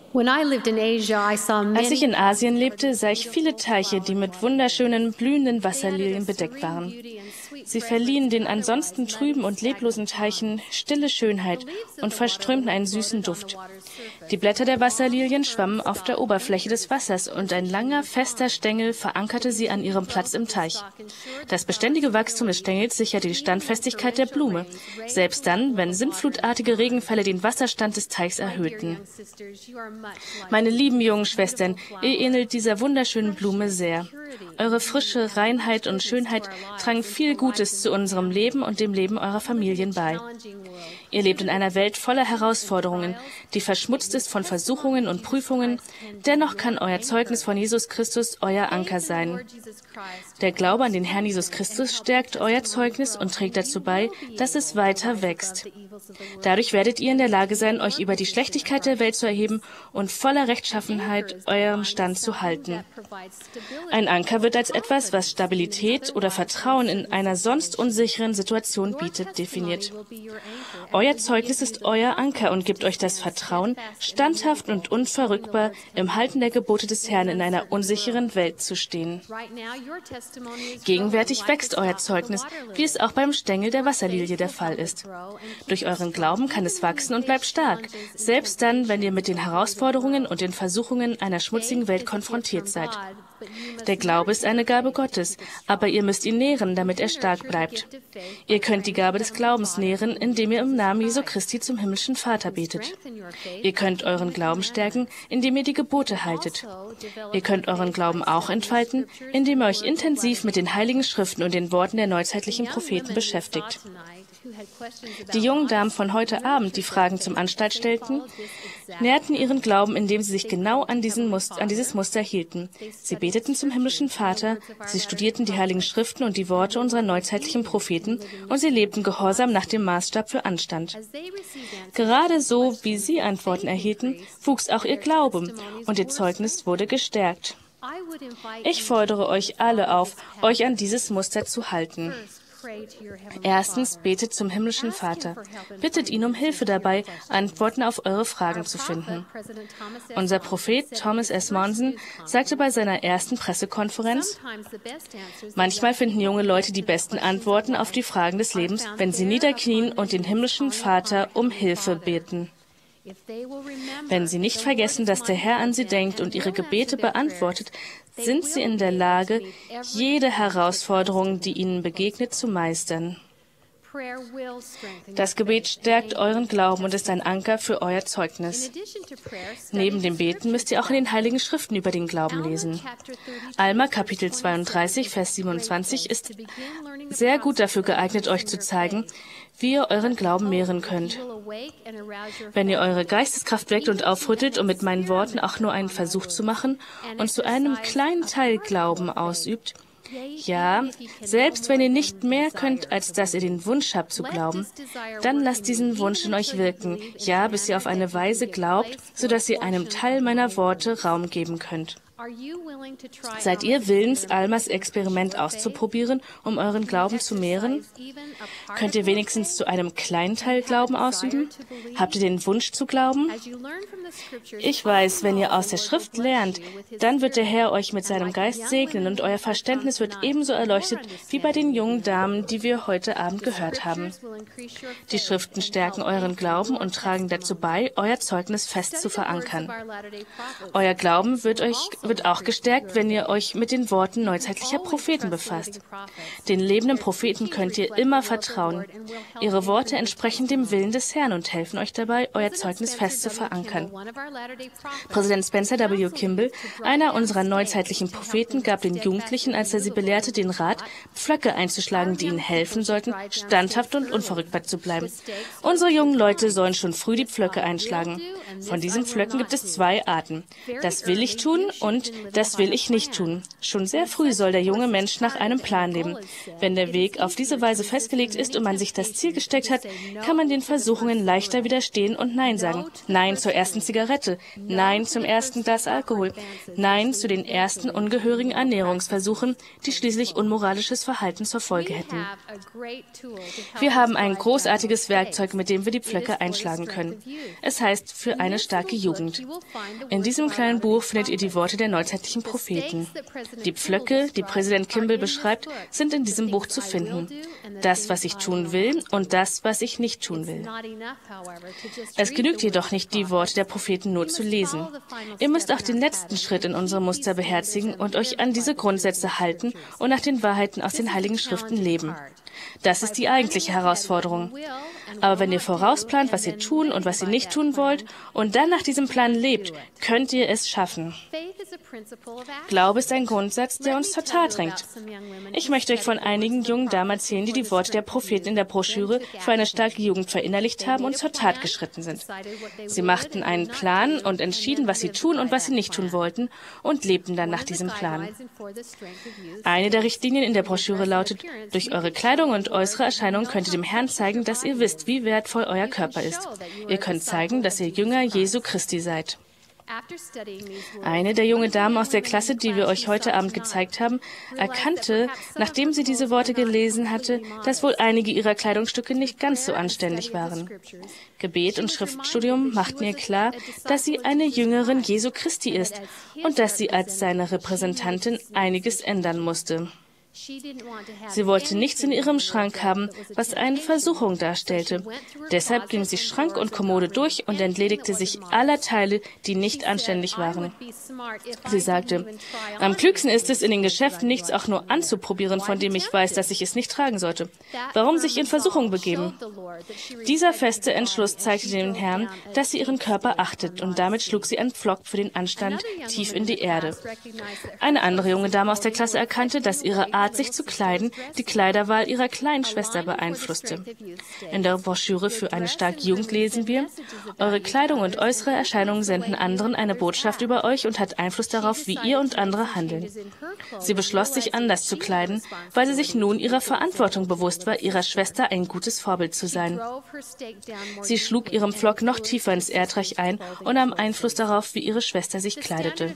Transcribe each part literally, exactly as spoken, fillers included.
Als ich in Asien lebte, sah ich viele Teiche, die mit wunderschönen, blühenden Wasserlilien bedeckt waren. Sie verliehen den ansonsten trüben und leblosen Teichen stille Schönheit und verströmten einen süßen Duft. Die Blätter der Wasserlilien schwammen auf der Oberfläche des Wassers und ein langer, fester Stängel verankerte sie an ihrem Platz im Teich. Das beständige Wachstum des Stängels sicherte die Standfestigkeit der Blume, selbst dann, wenn sintflutartige Regenfälle den Wasserstand des Teichs erhöhten. Meine lieben jungen Schwestern, ihr ähnelt dieser wunderschönen Blume sehr. Eure Frische, Reinheit und Schönheit tragen viel Gutes zu unserem Leben und dem Leben eurer Familien bei. Ihr lebt in einer Welt voller Herausforderungen, die verschmutzt ist von Versuchungen und Prüfungen. Dennoch kann euer Zeugnis von Jesus Christus euer Anker sein. Der Glaube an den Herrn Jesus Christus stärkt euer Zeugnis und trägt dazu bei, dass es weiter wächst. Dadurch werdet ihr in der Lage sein, euch über die Schlechtigkeit der Welt zu erheben und voller Rechtschaffenheit euren Stand zu halten. Ein Anker wird als etwas, was Stabilität oder Vertrauen in einer sonst unsicheren Situation bietet, definiert. Euer Zeugnis ist euer Anker und gibt euch das Vertrauen, standhaft und unverrückbar im Halten der Gebote des Herrn in einer unsicheren Welt zu stehen. Gegenwärtig wächst euer Zeugnis, wie es auch beim Stängel der Wasserlilie der Fall ist. Durch euren Glauben kann es wachsen und bleibt stark, selbst dann, wenn ihr mit den Herausforderungen und den Versuchungen einer schmutzigen Welt konfrontiert seid. Der Glaube ist eine Gabe Gottes, aber ihr müsst ihn nähren, damit er stark bleibt. Ihr könnt die Gabe des Glaubens nähren, indem ihr im Namen Jesu Christi zum himmlischen Vater betet. Ihr könnt euren Glauben stärken, indem ihr die Gebote haltet. Ihr könnt euren Glauben auch entfalten, indem ihr euch intensiv mit den Heiligen Schriften und den Worten der neuzeitlichen Propheten beschäftigt. Die jungen Damen von heute Abend, die Fragen zum Anstalt stellten, nährten ihren Glauben, indem sie sich genau an, diesen Muster, an dieses Muster hielten. Sie beteten zum himmlischen Vater, sie studierten die Heiligen Schriften und die Worte unserer neuzeitlichen Propheten und sie lebten gehorsam nach dem Maßstab für Anstand. Gerade so, wie sie Antworten erhielten, wuchs auch ihr Glaube und ihr Zeugnis wurde gestärkt. Ich fordere euch alle auf, euch an dieses Muster zu halten. Erstens, betet zum himmlischen Vater. Bittet ihn um Hilfe dabei, Antworten auf eure Fragen zu finden. Unser Prophet Thomas S. Monson sagte bei seiner ersten Pressekonferenz: Manchmal finden junge Leute die besten Antworten auf die Fragen des Lebens, wenn sie niederknien und den himmlischen Vater um Hilfe beten. Wenn sie nicht vergessen, dass der Herr an sie denkt und ihre Gebete beantwortet, sind sie in der Lage, jede Herausforderung, die ihnen begegnet, zu meistern. Das Gebet stärkt euren Glauben und ist ein Anker für euer Zeugnis. Neben dem Beten müsst ihr auch in den Heiligen Schriften über den Glauben lesen. Alma Kapitel zweiunddreißig, Vers siebenundzwanzig ist sehr gut dafür geeignet, euch zu zeigen, wie ihr euren Glauben mehren könnt. Wenn ihr eure Geisteskraft weckt und aufrüttelt, um mit meinen Worten auch nur einen Versuch zu machen und zu einem kleinen Teil Glauben ausübt, ja, selbst wenn ihr nicht mehr könnt, als dass ihr den Wunsch habt zu glauben, dann lasst diesen Wunsch in euch wirken, ja, bis ihr auf eine Weise glaubt, sodass ihr einem Teil meiner Worte Raum geben könnt. Seid ihr willens, Almas Experiment auszuprobieren, um euren Glauben zu mehren? Könnt ihr wenigstens zu einem kleinen Teil Glauben ausüben? Habt ihr den Wunsch zu glauben? Ich weiß, wenn ihr aus der Schrift lernt, dann wird der Herr euch mit seinem Geist segnen und euer Verständnis wird ebenso erleuchtet wie bei den jungen Damen, die wir heute Abend gehört haben. Die Schriften stärken euren Glauben und tragen dazu bei, euer Zeugnis fest zu verankern. Euer Glauben wird euch wird auch gestärkt, wenn ihr euch mit den Worten neuzeitlicher Propheten befasst. Den lebenden Propheten könnt ihr immer vertrauen. Ihre Worte entsprechen dem Willen des Herrn und helfen euch dabei, euer Zeugnis fest zu verankern. Präsident Spencer W. Kimball, einer unserer neuzeitlichen Propheten, gab den Jugendlichen, als er sie belehrte, den Rat, Pflöcke einzuschlagen, die ihnen helfen sollten, standhaft und unverrückbar zu bleiben. Unsere jungen Leute sollen schon früh die Pflöcke einschlagen. Von diesen Pflöcken gibt es zwei Arten: das will ich tun und Und das will ich nicht tun. Schon sehr früh soll der junge Mensch nach einem Plan leben. Wenn der Weg auf diese Weise festgelegt ist und man sich das Ziel gesteckt hat, kann man den Versuchungen leichter widerstehen und Nein sagen. Nein zur ersten Zigarette. Nein zum ersten Glas Alkohol. Nein zu den ersten ungehörigen Ernährungsversuchen, die schließlich unmoralisches Verhalten zur Folge hätten. Wir haben ein großartiges Werkzeug, mit dem wir die Pflöcke einschlagen können. Es heißt für eine starke Jugend. In diesem kleinen Buch findet ihr die Worte der neuzeitlichen Propheten. Die Pflöcke, die Präsident Kimball beschreibt, sind in diesem Buch zu finden. Das, was ich tun will und das, was ich nicht tun will. Es genügt jedoch nicht, die Worte der Propheten nur zu lesen. Ihr müsst auch den letzten Schritt in unserem Muster beherzigen und euch an diese Grundsätze halten und nach den Wahrheiten aus den Heiligen Schriften leben. Das ist die eigentliche Herausforderung. Aber wenn ihr vorausplant, was ihr tun und was ihr nicht tun wollt und dann nach diesem Plan lebt, könnt ihr es schaffen. Glaube ist ein Grundsatz, der uns zur Tat drängt. Ich möchte euch von einigen jungen Damen erzählen, die die Worte der Propheten in der Broschüre für eine starke Jugend verinnerlicht haben und zur Tat geschritten sind. Sie machten einen Plan und entschieden, was sie tun und was sie nicht tun wollten und lebten dann nach diesem Plan. Eine der Richtlinien in der Broschüre lautet: Durch eure Kleidung und äußere Erscheinung könnt ihr dem Herrn zeigen, dass ihr wisst, wie wertvoll euer Körper ist. Ihr könnt zeigen, dass ihr Jünger Jesu Christi seid. Eine der jungen Damen aus der Klasse, die wir euch heute Abend gezeigt haben, erkannte, nachdem sie diese Worte gelesen hatte, dass wohl einige ihrer Kleidungsstücke nicht ganz so anständig waren. Gebet und Schriftstudium machten ihr klar, dass sie eine Jüngerin Jesu Christi ist und dass sie als seine Repräsentantin einiges ändern musste. Sie wollte nichts in ihrem Schrank haben, was eine Versuchung darstellte. Deshalb ging sie Schrank und Kommode durch und entledigte sich aller Teile, die nicht anständig waren. Sie sagte: Am klügsten ist es, in den Geschäften nichts auch nur anzuprobieren, von dem ich weiß, dass ich es nicht tragen sollte. Warum sich in Versuchung begeben? Dieser feste Entschluss zeigte dem Herrn, dass sie ihren Körper achtet, und damit schlug sie einen Pflock für den Anstand tief in die Erde. Eine andere junge Dame aus der Klasse erkannte, dass ihre Art, sich zu kleiden, die Kleiderwahl ihrer kleinen Schwester beeinflusste. In der Broschüre für eine starke Jugend lesen wir: Eure Kleidung und äußere Erscheinung senden anderen eine Botschaft über euch und hat Einfluss darauf, wie ihr und andere handeln. Sie beschloss, sich anders zu kleiden, weil sie sich nun ihrer Verantwortung bewusst war, ihrer Schwester ein gutes Vorbild zu sein. Sie schlug ihren Pflock noch tiefer ins Erdreich ein und nahm Einfluss darauf, wie ihre Schwester sich kleidete.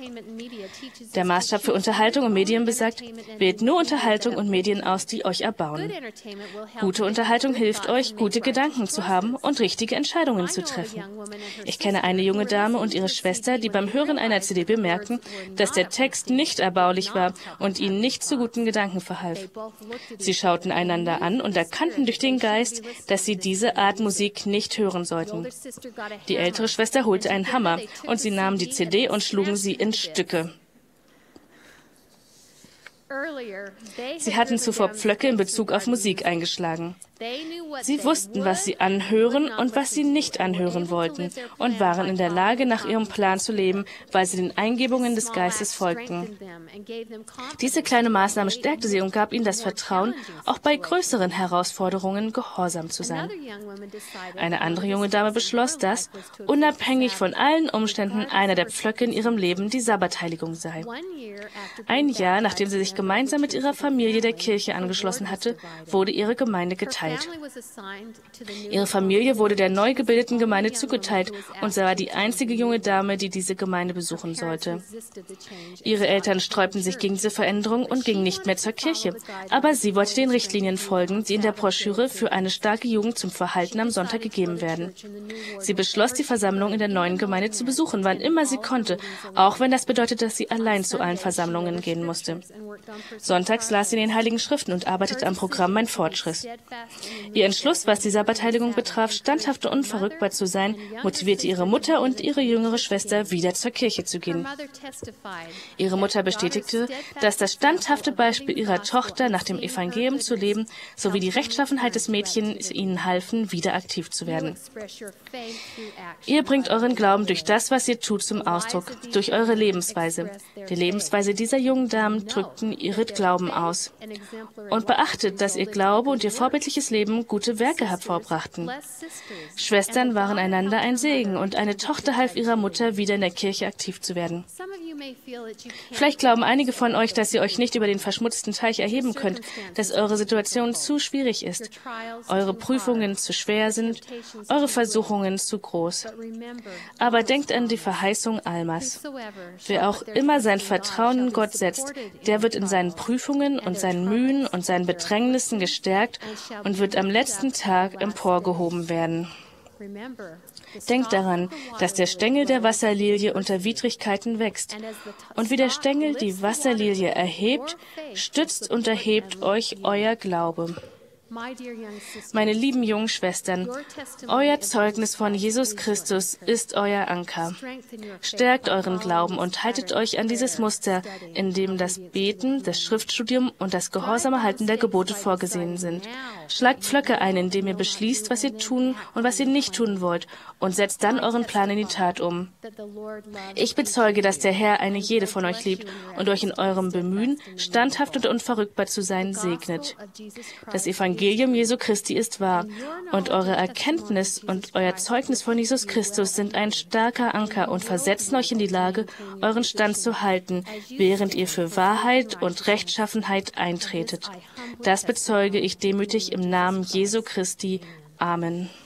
Der Maßstab für Unterhaltung und Medien besagt: Wählt nur Unterhaltung und Medien aus, die euch erbauen. Gute Unterhaltung hilft euch, gute Gedanken zu haben und richtige Entscheidungen zu treffen. Ich kenne eine junge Dame und ihre Schwester, die beim Hören einer C D bemerkten, dass der Text nicht erbaulich war und ihnen nicht zu guten Gedanken verhalf. Sie schauten einander an und erkannten durch den Geist, dass sie diese Art Musik nicht hören sollten. Die ältere Schwester holte einen Hammer und sie nahmen die C D und schlugen sie in Stücke. Sie hatten zuvor Pflöcke in Bezug auf Musik eingeschlagen. Sie wussten, was sie anhören und was sie nicht anhören wollten und waren in der Lage, nach ihrem Plan zu leben, weil sie den Eingebungen des Geistes folgten. Diese kleine Maßnahme stärkte sie und gab ihnen das Vertrauen, auch bei größeren Herausforderungen gehorsam zu sein. Eine andere junge Dame beschloss, dass, unabhängig von allen Umständen, einer der Pflöcke in ihrem Leben die Sabbatheiligung sei. Ein Jahr, nachdem sie sich gemeinsam mit ihrer Familie der Kirche angeschlossen hatte, wurde ihre Gemeinde geteilt. Ihre Familie wurde der neu gebildeten Gemeinde zugeteilt und sie war die einzige junge Dame, die diese Gemeinde besuchen sollte. Ihre Eltern sträubten sich gegen diese Veränderung und gingen nicht mehr zur Kirche, aber sie wollte den Richtlinien folgen, die in der Broschüre für eine starke Jugend zum Verhalten am Sonntag gegeben werden. Sie beschloss, die Versammlung in der neuen Gemeinde zu besuchen, wann immer sie konnte, auch wenn das bedeutet, dass sie allein zu allen Versammlungen gehen musste. Sonntags las sie in den Heiligen Schriften und arbeitete am Programm Mein Fortschritt. Ihr Entschluss, was die Sabbatheiligung betraf, standhaft und unverrückbar zu sein, motivierte ihre Mutter und ihre jüngere Schwester, wieder zur Kirche zu gehen. Ihre Mutter bestätigte, dass das standhafte Beispiel ihrer Tochter, nach dem Evangelium zu leben, sowie die Rechtschaffenheit des Mädchens ihnen halfen, wieder aktiv zu werden. Ihr bringt euren Glauben durch das, was ihr tut, zum Ausdruck, durch eure Lebensweise. Die Lebensweise dieser jungen Damen drückten ihren Glauben aus. Und beachtet, dass ihr Glaube und ihr vorbildliches Leben gute Werke hervorbrachten. Schwestern waren einander ein Segen und eine Tochter half ihrer Mutter, wieder in der Kirche aktiv zu werden. Vielleicht glauben einige von euch, dass ihr euch nicht über den verschmutzten Teich erheben könnt, dass eure Situation zu schwierig ist, eure Prüfungen zu schwer sind, eure Versuchungen zu groß. Aber denkt an die Verheißung Almas. Wer auch immer sein Vertrauen in Gott setzt, der wird in seinen Prüfungen und seinen Mühen und seinen Bedrängnissen gestärkt und wird am letzten Tag emporgehoben werden. Denkt daran, dass der Stängel der Wasserlilie unter Widrigkeiten wächst. Und wie der Stängel die Wasserlilie erhebt, stützt und erhebt euch euer Glaube. Meine lieben jungen Schwestern, euer Zeugnis von Jesus Christus ist euer Anker. Stärkt euren Glauben und haltet euch an dieses Muster, in dem das Beten, das Schriftstudium und das gehorsame Halten der Gebote vorgesehen sind. Schlagt Pflöcke ein, indem ihr beschließt, was ihr tun und was ihr nicht tun wollt, und setzt dann euren Plan in die Tat um. Ich bezeuge, dass der Herr eine jede von euch liebt und euch in eurem Bemühen, standhaft und unverrückbar zu sein, segnet. Das Evangelium Jesu Christi ist wahr, und eure Erkenntnis und euer Zeugnis von Jesus Christus sind ein starker Anker und versetzen euch in die Lage, euren Stand zu halten, während ihr für Wahrheit und Rechtschaffenheit eintretet. Das bezeuge ich demütig im Namen Jesu Christi. Amen.